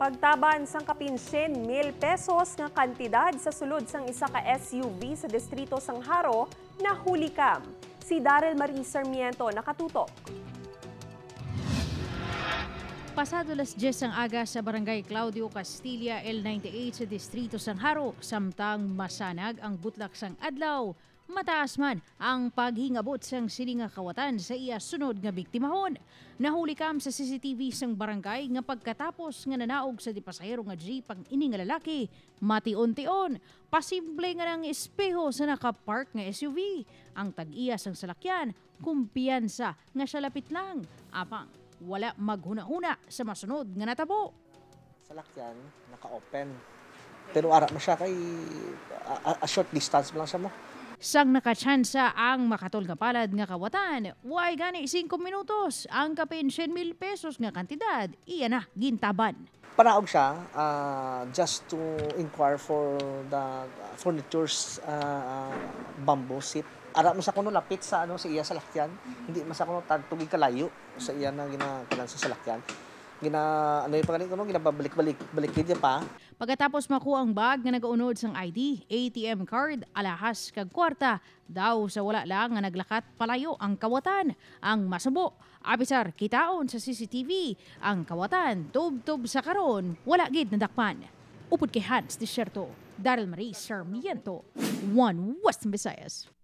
Pagtaban sang kapin 100,000 pesos nga kantidad sa sulod sang isa ka SUV sa distrito sang Haro na hulikam. Si Daryl Marie Sarmiento nakatutok. Pasado las 10 ang aga sa Barangay Claudio Castilla, L98 sa distrito sang Haro, samtang masanag ang butlak sang adlaw. Mataas man ang paghingabot sang silinga kawatan sa iya sunod nga biktimahon. Nahulikam sa CCTV sang barangay nga pagkatapos nga nanaog sa dipasahero nga jeep ang ini nga lalaki, mati-untion. Pasimple nga ng espeho sa nakapark nga SUV. Ang tag-iya sang salakyan, kumpiyansa nga siya lapit lang. Apang wala maghuna-huna sa masunod nga natabo. Salakyan, naka-open. Pero ara mo siya kay a short distance lang siya mo. Sang nakatsansa ang makatol nga palad nga kawatan, way gani 5 minutos ang kapin 100,000 pesos nga kantidad, iya na gintaban. Panaog siya just to inquire for the furnitures bamboo seat. Ara mo sa kuno lapit sa sa iya salakyan, hindi man sa kuno tugig kalayo sa iya na ginakalan sa salakyan. Ginabalik-balik dia pa. Pagkatapos makuha ang bag nga nagaunod sang ID, ATM card, alahas kag kwarta, daw sa wala lang nga naglakat palayo ang kawatan. Ang masubo, abisar kitaon sa CCTV, ang kawatan tub-tub sa karon, wala gid nadakpan. Upod kay Hans Desierto, Daryl Marie Sarmiento, One West Visayas.